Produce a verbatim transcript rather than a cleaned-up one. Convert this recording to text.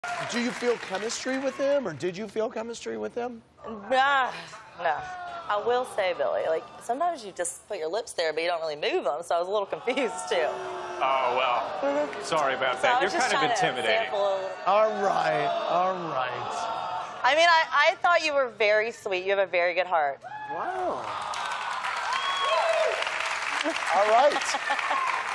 Do you feel chemistry with him, or did you feel chemistry with him? Nah, no. I will say, Billy, like, sometimes you just put your lips there, but you don't really move them, so I was a little confused, too. Oh, well, sorry about So that. I was You're just kind of trying to intimidating. sample a little. All right, all right. I mean, I, I thought you were very sweet. You have a very good heart. Wow. All right.